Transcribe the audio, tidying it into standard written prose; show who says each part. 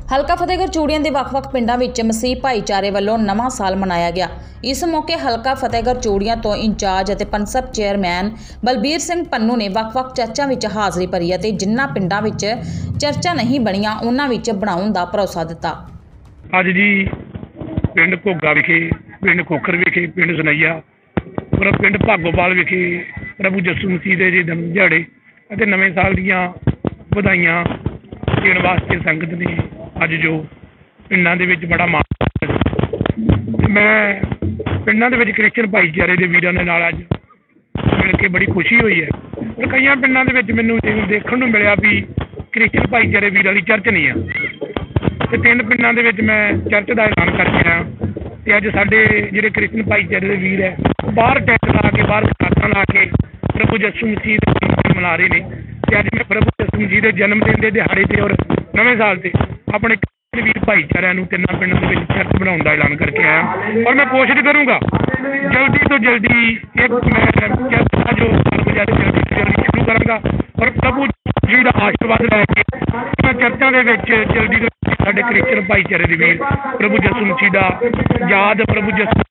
Speaker 1: हलका फतेहगढ़ चूड़ियां ਦੇ ਵੱਖ-ਵੱਖ ਪਿੰਡਾਂ ਵਿੱਚ ਮਸੀਹ ਭਾਈਚਾਰੇ ਵੱਲੋਂ ਨਵਾਂ ਸਾਲ ਮਨਾਇਆ ਗਿਆ। ਇਸ ਮੌਕੇ ਹਲਕਾ ਫਤਿਹਗੜ੍ਹ ਚੂੜੀਆਂ ਤੋਂ ਇੰਚਾਰਜ ਅਤੇ ਪੰਸਬ ਚੇਅਰਮੈਨ ਬਲਬੀਰ ਸਿੰਘ ਪੰਨੂ ਨੇ ਵੱਖ-ਵੱਖ ਚਰਚਾਂ ਵਿੱਚ ਹਾਜ਼ਰੀ ਭਰੀ ਅਤੇ ਜਿਨ੍ਹਾਂ ਪਿੰਡਾਂ ਵਿੱਚ ਚਰਚਾ ਨਹੀਂ ਬਣੀਆਂ ਉਹਨਾਂ ਵਿੱਚ ਬਣਾਉਣ ਦਾ ਭਰੋਸਾ ਦਿੱਤਾ।
Speaker 2: ਅੱਜ ਜੀ ਪਿੰਡ ਘੋਗਾ ਵਿਖੇ, ਪਿੰਡ ਖੋਖਰ ਵਿਖੇ, ਪਿੰਡ ਸੁਨਈਆ ਔਰ ਪਿੰਡ ਭਾਗੋਵਾਲ ਵਿਖੇ ਪ੍ਰਭੂ ਯਿਸੂ ਮਸੀਹ ਦੇ ਜਨਮ ਦਿਹਾੜੇ ਅਤੇ ਨਵੇਂ ਸਾਲ ਦੀਆਂ ਵਧਾਈਆਂ ਦੇਣ ਵਾਸਤੇ ਸੰਗਤ ਨੇ ਅੱਜ ਜੋ ਪਿੰਡਾਂ ਦੇ ਵਿੱਚ ਬੜਾ ਮਾਣ, ਮੈਂ ਪਿੰਡਾਂ ਦੇ ਵਿੱਚ ਕ੍ਰਿਸਚਨ ਭਾਈਚਾਰੇ ਦੇ ਵੀਰਾਂ ਦੇ ਨਾਲ ਅੱਜ ਮਿਲ ਕੇ ਬੜੀ ਖੁਸ਼ੀ ਹੋਈ ਹੈ। ਪਰ ਕਈਆਂ ਪਿੰਡਾਂ ਦੇ ਵਿੱਚ ਮੈਨੂੰ ਦੇਖਣ ਨੂੰ ਮਿਲਿਆ ਵੀ ਕ੍ਰਿਸਚਨ ਭਾਈਚਾਰੇ ਵੀਰਾਂ ਦੀ ਚਰਚ ਨਹੀਂ ਆ ਅਤੇ 3 ਪਿੰਡਾਂ ਦੇ ਵਿੱਚ ਮੈਂ ਚਰਚ ਦਾ ਐਲਾਨ ਕਰਕੇ ਆਇਆ ਅਤੇ ਅੱਜ ਸਾਡੇ ਜਿਹੜੇ ਕ੍ਰਿਸਚਨ ਭਾਈਚਾਰੇ ਦੇ ਵੀਰ ਹੈ ਉਹ ਬਾਹਰ ਟੈਂਟ ਲਾ ਕੇ, ਬਾਹਰ ਕਤਾਰਾਂ ਲਾ ਕੇ ਪ੍ਰਭੂ ਯਿਸੂ ਮਸੀਹ ਦੇ ਜਨਮ ਮਨਾ ਰਹੇ ਨੇ ਅਤੇ ਅੱਜ ਮੈਂ ਪ੍ਰਭੂ ਯਿਸੂ ਮਸੀਹ ਦੇ ਜਨਮ ਦਿਨ ਦੇ ਦਿਹਾੜੇ 'ਤੇ ਔਰ ਨਵੇਂ ਸਾਲ 'ਤੇ ਆਪਣੇ ਵੀਰ ਭਾਈਚਾਰਿਆਂ ਨੂੰ 3 ਪਿੰਡਾਂ ਦੇ ਵਿੱਚ ਚਰਚ ਬਣਾਉਣ ਦਾ ਐਲਾਨ ਕਰਕੇ ਆਇਆ ਔਰ ਮੈਂ ਕੋਸ਼ਿਸ਼ ਕਰੂੰਗਾ ਜਲਦੀ ਤੋਂ ਜਲਦੀ ਇੱਕ ਮੈਂ ਚਰਚ ਦਾ ਜੋ ਜਲਦੀ ਸ਼ੁਰੂ ਕਰਾਂਗਾ ਔਰ ਪ੍ਰਭੂ ਜੀ ਦਾ ਆਸ਼ੀਰਵਾਦ ਲੈ ਕੇ ਮੈਂ ਚਰਚਾਂ ਦੇ ਵਿੱਚ ਜਲਦੀ ਤੋਂ ਸਾਡੇ ਕ੍ਰਿਸਚਨ ਭਾਈਚਾਰੇ ਦੇ ਵੀਰ ਪ੍ਰਭੂ ਯਿਸੂ ਮਸੀਹ ਦਾ ਯਾਦ, ਪ੍ਰਭੂ ਯਿਸੂ